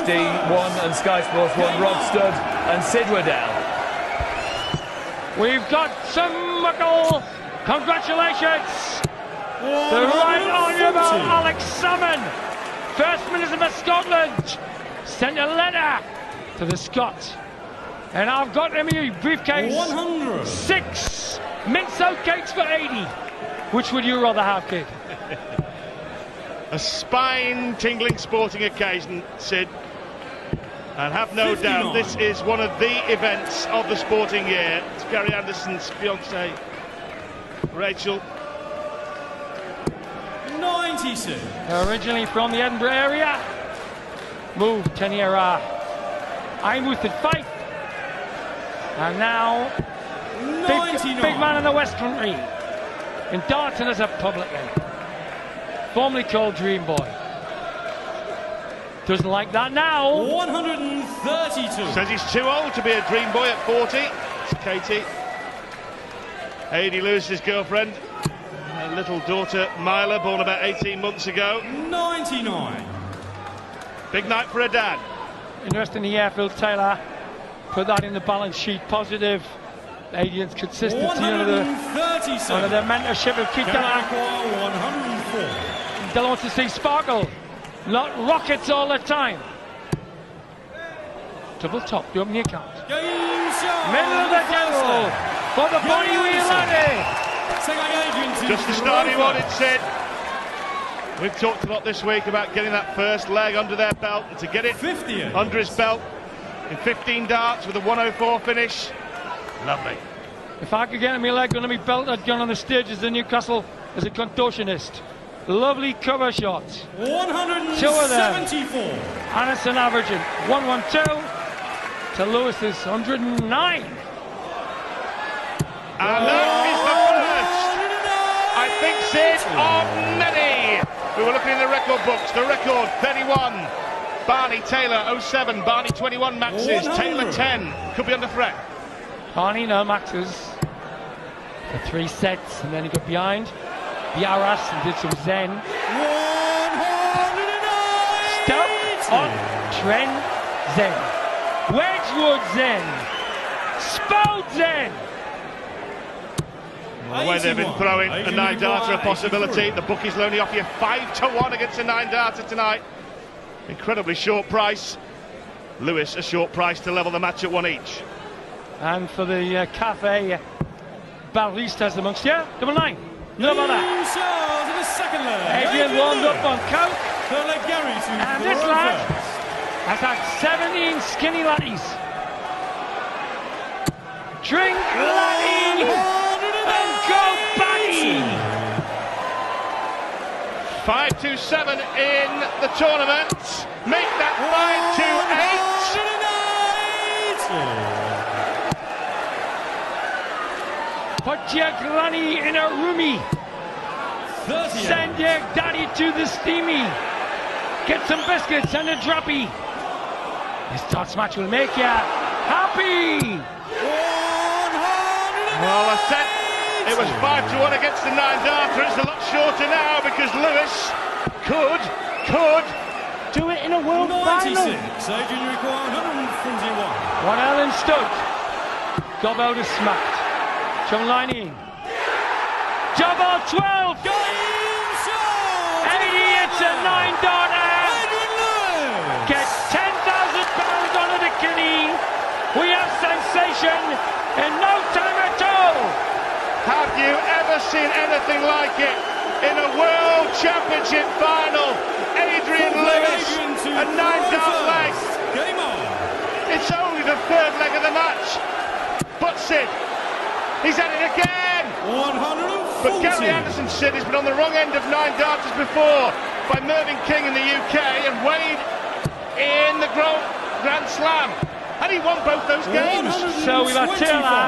1 and Sky Sports 1. Rod Studd and Sid were down. We've got some muckle. Congratulations. The Right Honourable Alex Salmon, First Minister of Scotland, sent a letter to the Scots. And I've got in my briefcase 6 mince out cakes for 80. Which would you rather have, kid? A spine-tingling sporting occasion, Sid. And have no 59. doubt this is one of the events of the sporting year. It's Gary Anderson's fiancée, Rachel. 92. Originally from the Edinburgh area, moved to near Eyemouth at Fife, and now big man in the West Country, in Darton as a publican, formerly called Dream Boy. Doesn't like that now. 132. Says he's too old to be a dream boy at 40. It's Katie, Aidy Lewis's girlfriend. Her little daughter Myla, born about 18 months ago. 99. Big night for her dad. Interestingly, Phil Taylor put that in the balance sheet positive. Aidan's consistency under the mentorship of Keith Dillon. 104. Dillon wants to see sparkle, not rockets all the time. Double top, the opening account. Middle of the table for the Bonnie Wheel Laddie. Just the start he wanted, Sid. We've talked a lot this week about getting that first leg under their belt, and to get it 50th. under his belt in 15 darts with a 104 finish. Lovely. If I could get my leg under my belt, I'd gone on the stages in Newcastle as a contortionist. Lovely cover shots. 174. Two of them. Anderson averaging 112 to Lewis's 109. And that is the first, I think, Sid, of many. We were looking in the record books. The record, 31. Barney Taylor, 07. Barney, 21 maxes. 100. Taylor, 10. Could be under threat. Barney, no maxes for 3 sets, and then he got behind the Arras and did some Zen. 109. Stop on Trent Zen. Wedgwood Zen. Spout Zen. The way they've been throwing a 9-darter a possibility. The bookies will only offer you 5-1 against a 9-darter tonight. Incredibly short price. Lewis a short price to level the match at 1 each. And for the Cafe Baristas amongst you, 99. No bother. Adrian warmed up on coke. And this lad has had 17 skinny laddies. Drink laddie and go baggy. 5-2-7 in the tournament. Make that 5-2-8. Put your granny in a roomie. Send your daddy to the steamy. Get some biscuits and a droppy. This darts match will make you happy. Well, I said it was 5-1 against the 9-darter. It's a lot shorter now because Lewis could do it in a world final. 96. Adrian required 141. One Alan Studd. Gobbo is smacked. John Lining. Double 12. Eddie, it's a 9-darter. Get £10,000 on the kinney. We have sensation in no time at all. Have you ever seen anything like it in a World Championship final? Adrian Lewis, a 9-dart leg. Game on. It's only the 3rd leg of the match. But Sid, he's at it again. 140. But Gary Anderson, Sid, has been on the wrong end of 9-darters before by Mervyn King in the UK and Wade in the Grand Slam. And he won both those games. So we've got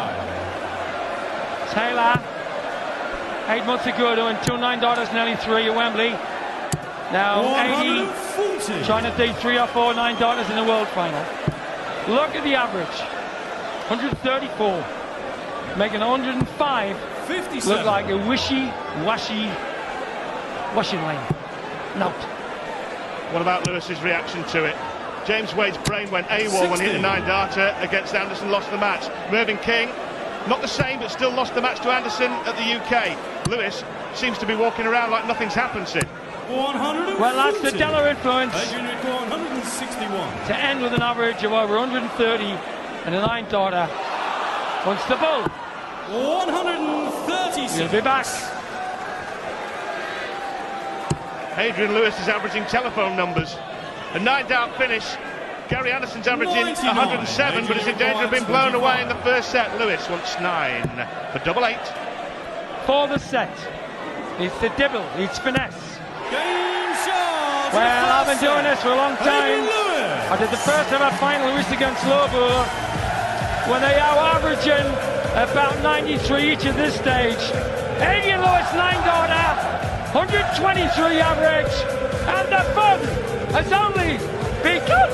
Taylor 8 months ago doing 2 9-darters, nearly 3 at Wembley. Now 80 trying to do 3 or 4 9-darters in the world final. Look at the average, 134, making 105 look like a wishy-washy washing line. Note. What about Lewis's reaction to it? James Wade's brain went AWOL when he hit the 9-darter against Anderson, lost the match. Mervyn King, not the same, but still lost the match to Anderson at the UK. Lewis seems to be walking around like nothing's happened, Sid. 140. Well, that's the Della influence. Adrian record 161. To end with an average of over 130 and a 9-darter. Once the bull. 136. He'll be back. Adrian Lewis is averaging telephone numbers. A 9-dart finish. Gary Anderson's averaging 99. 107, but is in danger of being blown away in the first set. Lewis wants 9 for double 8. For the set. It's the dibble, it's finesse. Game shot. Well, I've been doing this for a long time. Adrian Lewis. I did the first ever final Lewis against Lobo, when they are averaging about 93 each at this stage. Adrian Lewis 9-darter, 123 average, and the fun has only begun.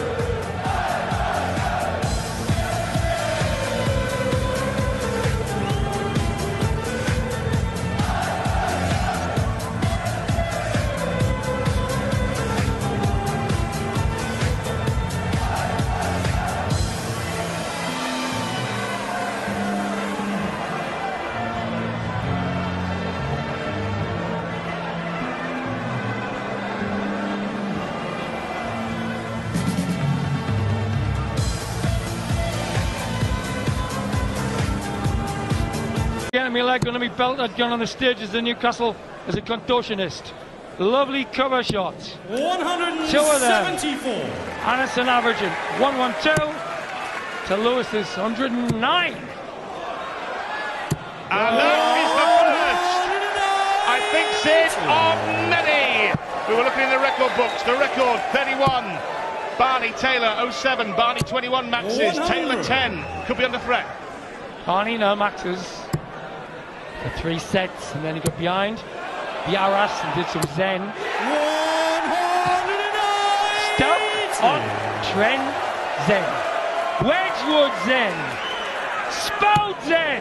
My leg going to be belted gun on the stage as the Newcastle as a contortionist. Lovely cover shot. 174. Two of them. Anderson averaging 112 to Lewis's 109. And that is the first, I think, Sid, of many. We were looking in the record books. The record 31. Barney Taylor 07. Barney 21 maxes. 100. Taylor 10. Could be under threat. Barney no maxes. For 3 sets, and then he got behind Biaras and did some zen. 109. Stop on Trent Zen. Wedgwood Zen. Spode Zen.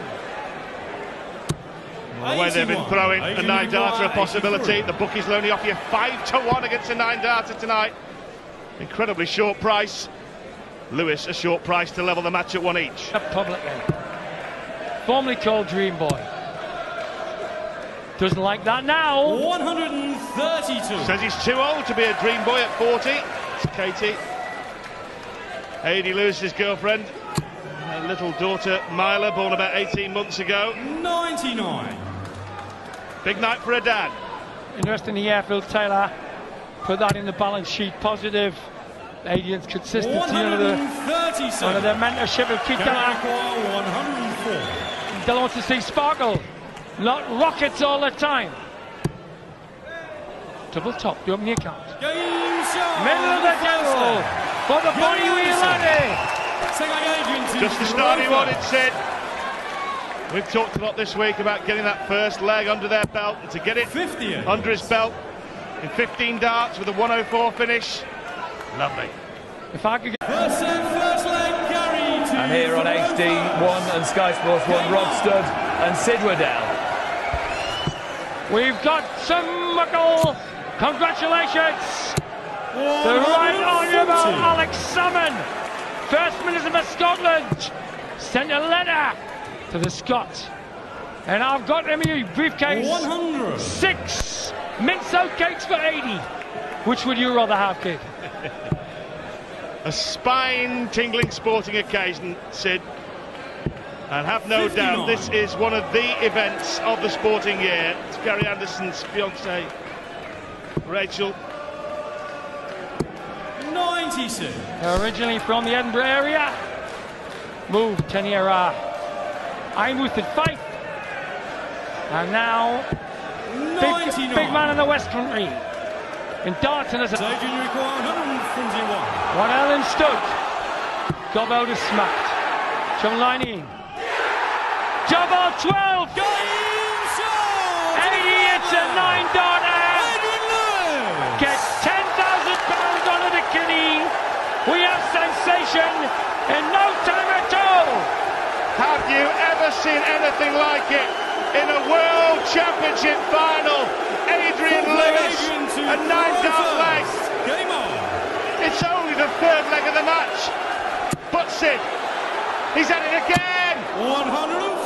The way they've been throwing a 9-darter a possibility. The bookies will only offer you 5-1 against a 9-darter tonight. Incredibly short price. Lewis a short price to level the match at 1 each. Publicly. Formerly called Dream Boy. Doesn't like that now. 132. Says he's too old to be a dream boy at 40. It's Katie, Adi Lewis's girlfriend. Her little daughter Myla, born about 18 months ago. 99. Big night for her dad. Interesting here, Phil Taylor put that in the balance sheet. Positive. Adrian's consistency under the 137. mentorship of Keith Della. 104. Della wants to see sparkle, not rockets all the time. Double top, you open the account. Game shot. Middle of the table for the Bonnie Wheel Laddie. Just the start he wanted, Sid. We've talked a lot this week about getting that first leg under their belt, and to get it 50th. under his belt in 15 darts with a 104 finish. Lovely. If I could get First leg, Gary. And here on HD1 and Sky Sports 1, Rod Studd and Sid were down. We've got some muckle. Congratulations. The Right Honourable Alex Salmon, First Minister of Scotland, sent a letter to the Scots. And I've got in my briefcase 100. 6 mince-out cakes for 80. Which would you rather have, kid? A spine-tingling sporting occasion, Sid. And have no 59. doubt, this is one of the events of the sporting year. It's Gary Anderson's fiancée, Rachel. 96. Originally from the Edinburgh area, moved to near Eyemouth at Fife. And now, big man in the West Country. In Darton as a Adrian record 141. one Ellen Stoke. Gobel is smacked. John Lining. Double 12. Game shot. Eddie, it's a 9-darter. Adrian Lewis. Gets £10,000 on the kiddie. We have sensation in no time at all. Have you ever seen anything like it in a World Championship final? Adrian Lewis, a 9-dart leg. Game on. It's only the third leg of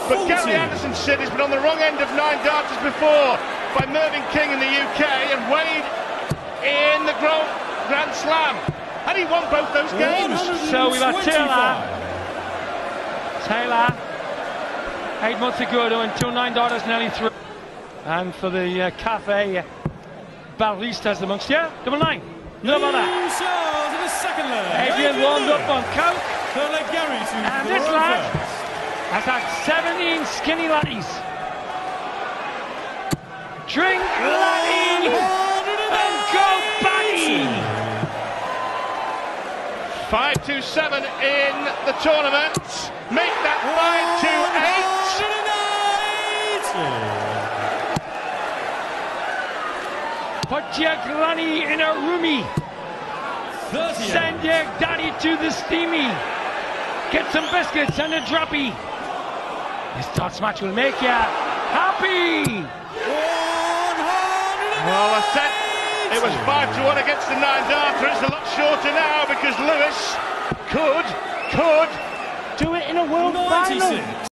But Gary Anderson Sid has been on the wrong end of 9-darters before by Mervyn King in the UK and Wade in the Grand Slam. And he won both those games. So we've had Taylor 8 months ago doing 2 9-darters nearly through. And for the Cafe Baristas amongst you, double 9. No about that. In the second leg. Adrian warmed up on coke. Third leg Gary to And go this on lad first. has had 17 skinny latties. Drink laddie and go baggy. 5-2-7 in the tournament. Make that 5-2-8. Put your granny in a roomie. 38. Send your daddy to the steamy. Get some biscuits and a droppy. This darts match will make you happy. Well, I said it was 5-1 against the 9-darter. It's a lot shorter now because Lewis could do it in a world final. 96.